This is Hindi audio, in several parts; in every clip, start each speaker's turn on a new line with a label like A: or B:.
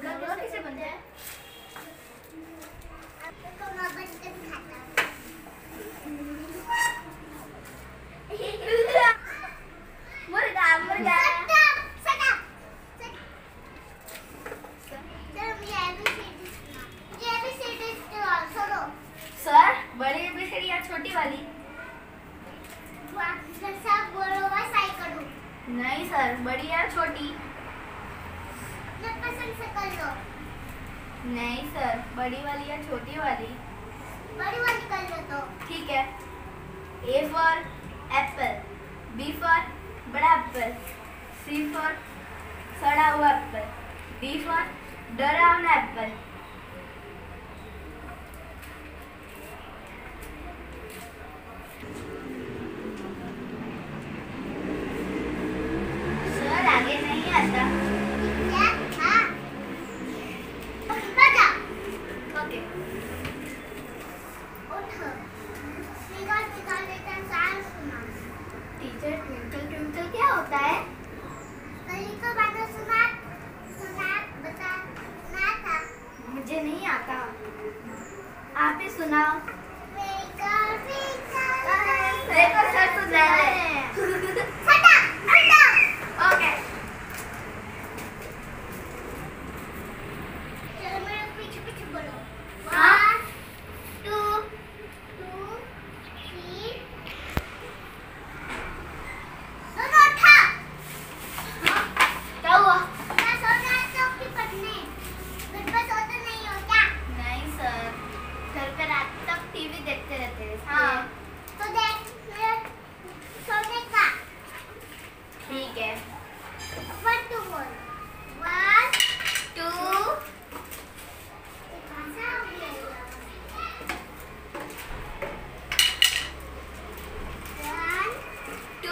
A: बोलो कैसे बनता है? मुर्गा मुर्गा। सर बड़ी एबीसीडी या छोटी वाली? नहीं सर, बड़ी या छोटी?
B: पसंद से कर लो।
A: नहीं सर, बड़ी वाली या छोटी वाली?
B: बड़ी वाली कर लो तो।
A: ठीक है। A for apple, B for बड़ा एप्पल, C for सड़ा हुआ एप्पल, D for डरावना एप्पल। सर आगे नहीं आता। ओके। टीचर ट्विंकल ट्विंकल क्या होता है? मुझे नहीं आता, आप ही सुनाओ। देखो सर सुना है। ओके।
B: चलो मेरे पीछे पीछे बोलो।
A: हाँ?
B: 1 2 3 दोनों उठा।
A: हाँ? क्या हुआ?
B: मैं सो रहा चौकी पढ़ने। घर पर सोते नहीं हो क्या?
A: नहीं सर, घर पे रात तक टीवी देखते रहते हैं।
B: हाँ। तो देख मेरे सोने का।
A: ठीक है।
B: 1 2 बोल। 1
A: 2
B: भाषा हो गया। 1
A: 2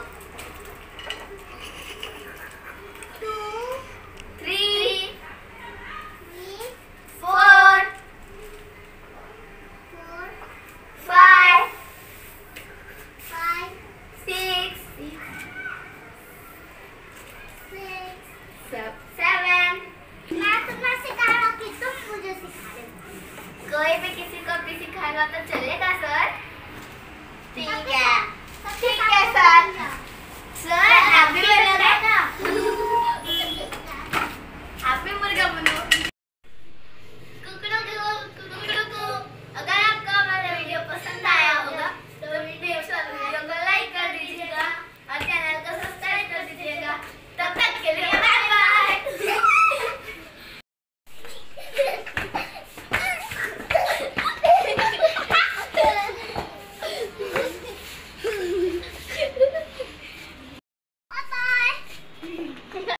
B: 2
A: 3
B: 3
A: 4
B: 4
A: 5
B: 5
A: 6
B: 6
A: 7।
B: मैं तुम्हें सिखा रहा हूँ कि तुम मुझे सिखा रहे हो।
A: कोई भी किसी को भी सिखाएगा तो चलेगा सर? ठीक है। ठीक है सर। Sir happy